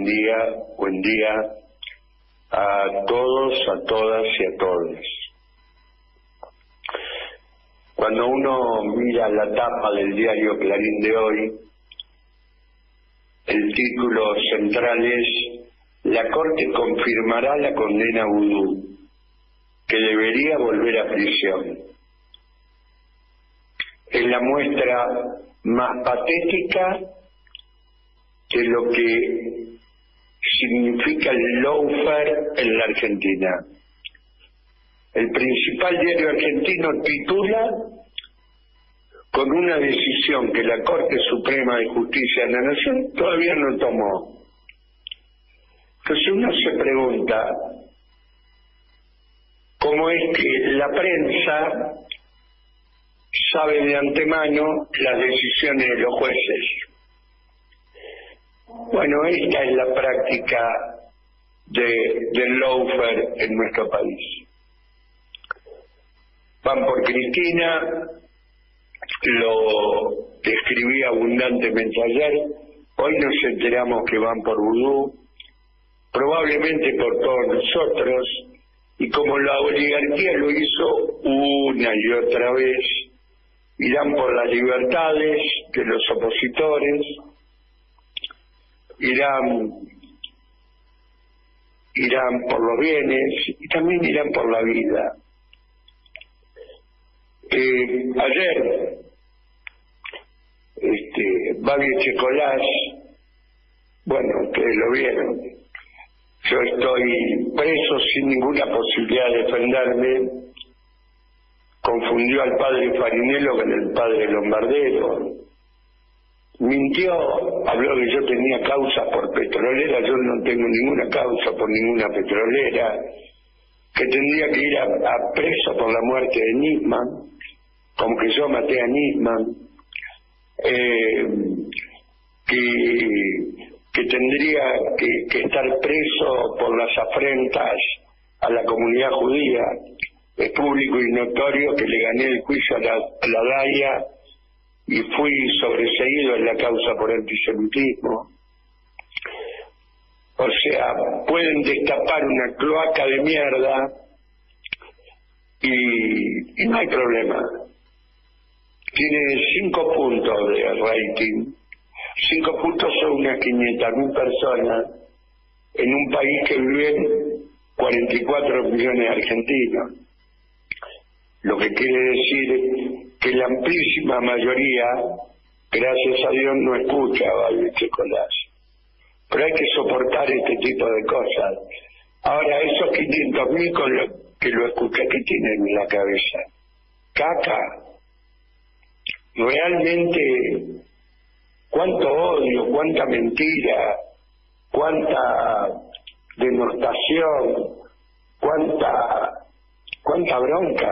buen día a todos, a todas y a todos. Cuando uno mira la tapa del diario Clarín de hoy, el título central es: la Corte confirmará la condena a Vudú, que debería volver a prisión. Es la muestra más patética de lo que significa el lawfare en la Argentina. El principal diario argentino titula con una decisión que la Corte Suprema de Justicia de la Nación todavía no tomó. Entonces uno se pregunta cómo es que la prensa sabe de antemano las decisiones de los jueces. Bueno, esta es la práctica del lawfare en nuestro país. Van por Cristina, lo describí abundantemente ayer, hoy nos enteramos que van por Vudú, probablemente por todos nosotros, y como la oligarquía lo hizo una y otra vez, irán por las libertades de los opositores, irán por los bienes y también irán por la vida. Ayer Babi Echecolás, bueno, ustedes lo vieron, yo estoy preso sin ninguna posibilidad de defenderme, confundió al padre Farinello con el padre Lombardero, mintió, habló que yo tenía causa por petrolera, yo no tengo ninguna causa por ninguna petrolera, que tendría que ir a preso por la muerte de Nisman, como que yo maté a Nisman, que tendría que estar preso por las afrentas a la comunidad judía. Es público y notorio que le gané el juicio a la DAIA y fui sobreseído en la causa por antisemitismo. O sea, pueden destapar una cloaca de mierda y no hay problema. Tiene 5 puntos de rating. 5 puntos son unas 500.000 personas en un país que viven 44 millones de argentinos. Lo que quiere decir que la amplísima mayoría, gracias a Dios, no escucha a Babi Echecolás. Pero hay que soportar este tipo de cosas. Ahora, esos 500.000 con lo que lo escuchan, ¿qué tienen en la cabeza? Caca. Realmente, cuánto odio, cuánta mentira, cuánta denostación, cuánta bronca.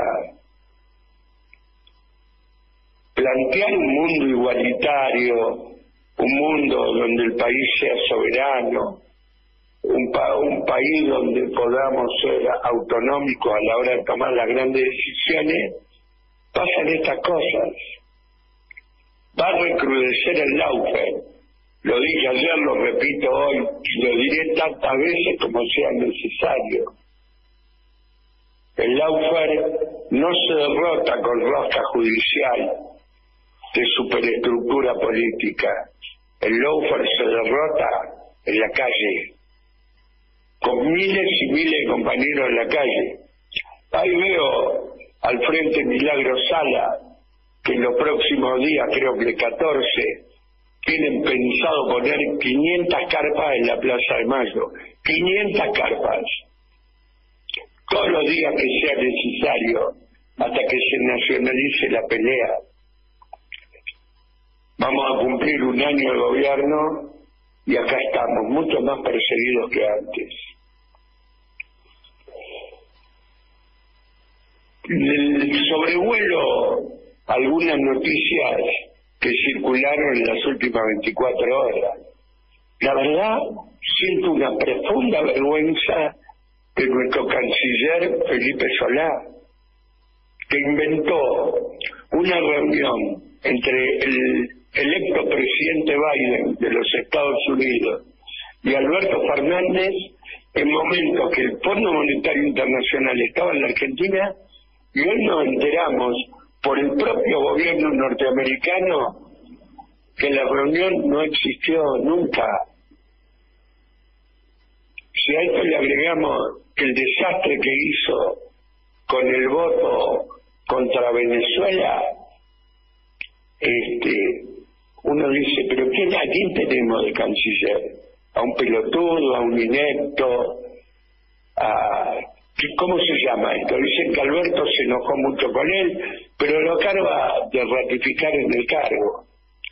Plantear un mundo igualitario, un mundo donde el país sea soberano, un país donde podamos ser autonómicos a la hora de tomar las grandes decisiones, pasan estas cosas. Va a recrudecer el lawfare. Lo dije ayer, lo repito hoy, y lo diré tantas veces como sea necesario. El lawfare no se derrota con rosca judicial de superestructura política. El lawfare se derrota en la calle, con miles y miles de compañeros en la calle. Ahí veo al frente Milagro Sala, que en los próximos días, creo que el 14, tienen pensado poner 500 carpas en la Plaza de Mayo. 500 carpas. Todos los días que sea necesario, hasta que se nacionalice la pelea. Vamos a cumplir un año de gobierno y acá estamos, mucho más perseguidos que antes. El sobrevuelo algunas noticias que circularon en las últimas 24 horas. La verdad, siento una profunda vergüenza de nuestro canciller Felipe Solá, que inventó una reunión entre el electo presidente Biden de los Estados Unidos y Alberto Fernández en momentos que el Fondo Monetario Internacional estaba en la Argentina y hoy nos enteramos por el propio gobierno norteamericano que la reunión no existió nunca. Si a esto le agregamos el desastre que hizo con el voto contra Venezuela, uno dice, pero ¿a quién tenemos de canciller? ¿A un pelotudo, a un inepto? ¿Cómo se llama esto? Dicen que Alberto se enojó mucho con él, pero lo acaba de ratificar en el cargo.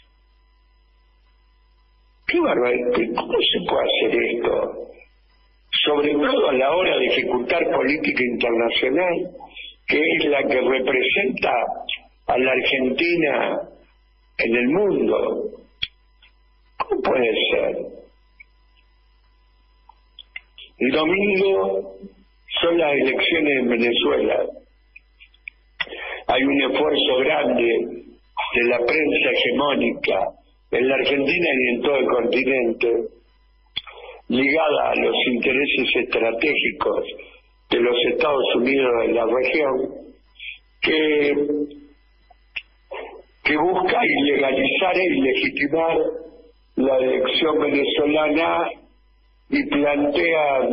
¡Qué barbaridad! ¿Cómo se puede hacer esto? Sobre todo a la hora de ejecutar política internacional, que es la que representa a la Argentina en el mundo. ¿Cómo puede ser? El domingo son las elecciones en Venezuela. Hay un esfuerzo grande de la prensa hegemónica en la Argentina y en todo el continente, ligada a los intereses estratégicos de los Estados Unidos en la región, que busca ilegalizar e ilegitimar la elección venezolana y plantean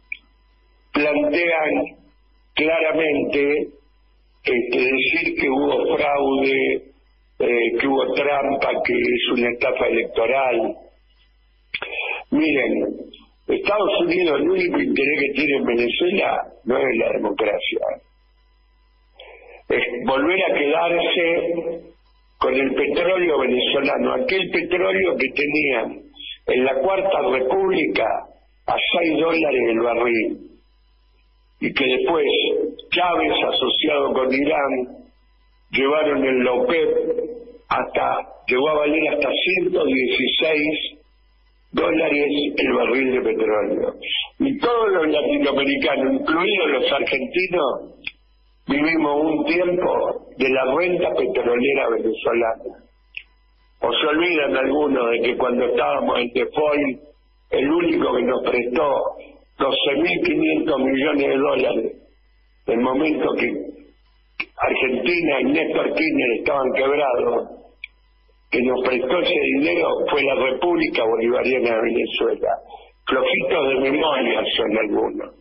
claramente decir que hubo fraude, que hubo trampa, que es una estafa electoral. Miren, Estados Unidos el único interés que tiene en Venezuela no es la democracia, es volver a quedarse con el petróleo venezolano, aquel petróleo que tenían en la Cuarta República a $6 el barril, y que después Chávez, asociado con Irán, llevaron en la OPEP llegó a valer hasta $116 el barril de petróleo. Y todos los latinoamericanos, incluidos los argentinos, vivimos un tiempo de la renta petrolera venezolana. ¿O se olvidan algunos de que cuando estábamos en default, el único que nos prestó $12.500 millones, el momento que Argentina y Néstor Kirchner estaban quebrados, que nos prestó ese dinero fue la República Bolivariana de Venezuela? Flojitos de memoria son algunos.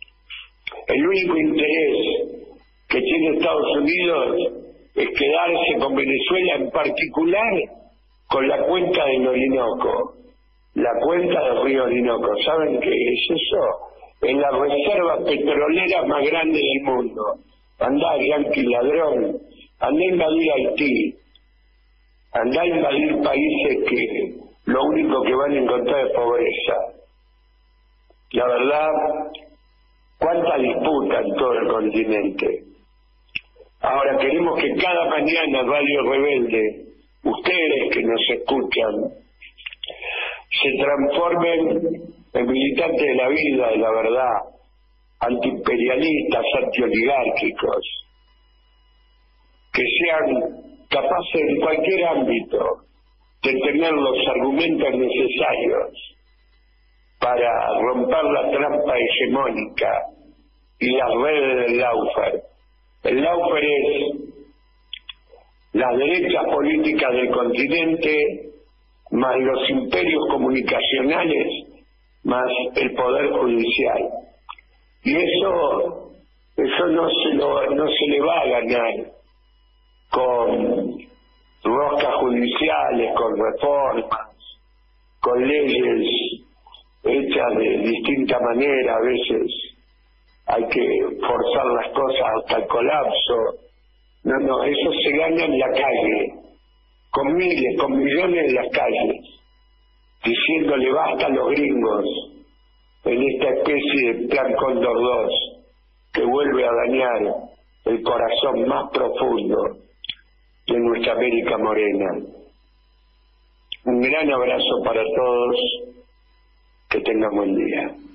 El único interés que tiene Estados Unidos es quedarse con Venezuela, en particular con la cuenca del Orinoco, la cuenca del río Orinoco. ¿Saben qué es eso? Es la reserva petrolera más grande del mundo. Andá, yanqui ladrón, andá a invadir Haití, andá a invadir países que lo único que van a encontrar es pobreza. La verdad, cuánta disputa en todo el continente. Ahora queremos que cada mañana Radio Rebelde, ustedes que nos escuchan, se transformen en militantes de la vida, de la verdad, antiimperialistas, antioligárquicos, que sean capaces en cualquier ámbito de tener los argumentos necesarios para romper la trampa hegemónica y las redes del Lawfare. El Lawfare es las derechas políticas del continente, más los imperios comunicacionales, más el poder judicial. Y eso no se le va a ganar con roscas judiciales, con reformas, con leyes hechas de distinta manera. A veces hay que forzar las cosas hasta el colapso. No, eso se gana en la calle, con miles, con millones en las calles, diciéndole basta a los gringos en esta especie de Plan Cóndor 2 que vuelve a dañar el corazón más profundo de nuestra América morena. Un gran abrazo para todos, que tengan buen día.